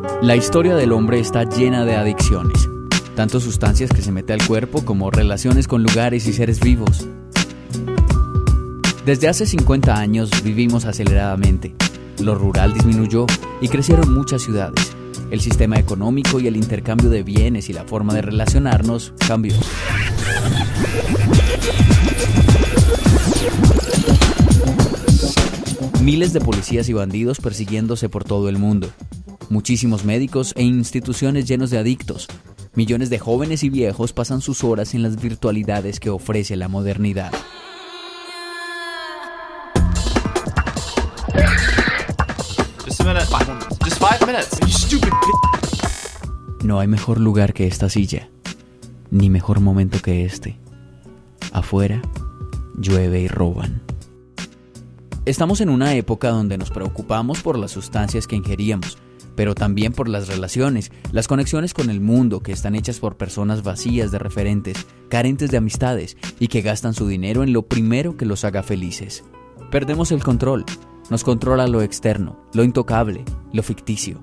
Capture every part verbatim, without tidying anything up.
La historia del hombre está llena de adicciones, tanto sustancias que se mete al cuerpo como relaciones con lugares y seres vivos. Desde hace cincuenta años vivimos aceleradamente. Lo rural disminuyó y crecieron muchas ciudades. El sistema económico y el intercambio de bienes y la forma de relacionarnos cambió. Miles de policías y bandidos persiguiéndose por todo el mundo. Muchísimos médicos e instituciones llenos de adictos. Millones de jóvenes y viejos pasan sus horas en las virtualidades que ofrece la modernidad. Just a minute. Five minutes. Just five minutes. You stupid bitch. No hay mejor lugar que esta silla, ni mejor momento que este. Afuera, llueve y roban. Estamos en una época donde nos preocupamos por las sustancias que ingeríamos, pero también por las relaciones, las conexiones con el mundo que están hechas por personas vacías de referentes, carentes de amistades y que gastan su dinero en lo primero que los haga felices. Perdemos el control, nos controla lo externo, lo intocable, lo ficticio.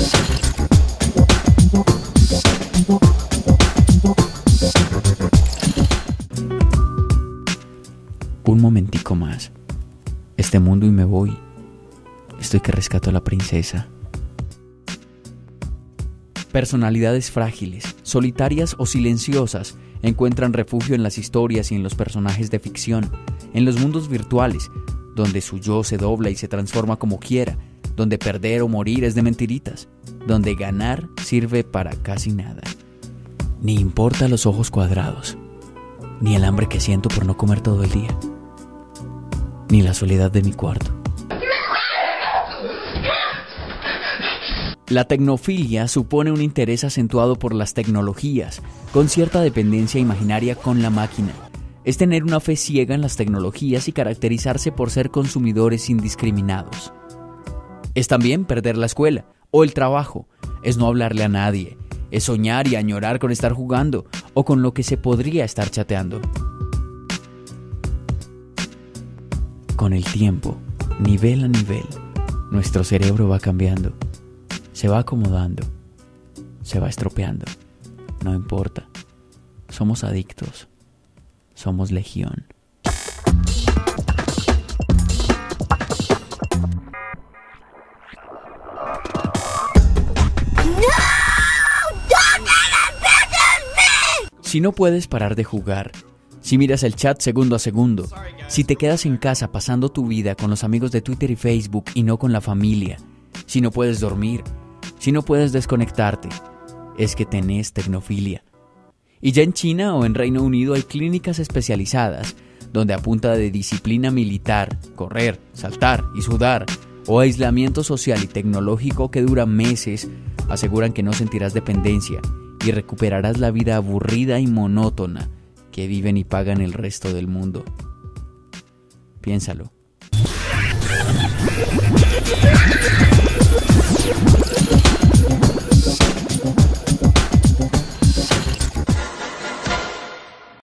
Un momentico más. Este mundo y me voy. Estoy que rescato a la princesa. Personalidades frágiles, solitarias o silenciosas encuentran refugio en las historias y en los personajes de ficción, en los mundos virtuales, donde su yo se dobla y se transforma como quiera, donde perder o morir es de mentiritas, donde ganar sirve para casi nada. Ni importa los ojos cuadrados, ni el hambre que siento por no comer todo el día, ni la soledad de mi cuarto. La tecnofilia supone un interés acentuado por las tecnologías, con cierta dependencia imaginaria con la máquina. Es tener una fe ciega en las tecnologías y caracterizarse por ser consumidores indiscriminados. Es también perder la escuela o el trabajo, es no hablarle a nadie, es soñar y añorar con estar jugando o con lo que se podría estar chateando. Con el tiempo, nivel a nivel, nuestro cerebro va cambiando, se va acomodando, se va estropeando. No importa, somos adictos, somos legión. Si no puedes parar de jugar, si miras el chat segundo a segundo, si te quedas en casa pasando tu vida con los amigos de Twitter y Facebook y no con la familia, si no puedes dormir, si no puedes desconectarte, es que tenés tecnofilia. Y ya en China o en Reino Unido hay clínicas especializadas donde a punta de disciplina militar, correr, saltar y sudar, o aislamiento social y tecnológico que dura meses, aseguran que no sentirás dependencia y recuperarás la vida aburrida y monótona que viven y pagan el resto del mundo. Piénsalo.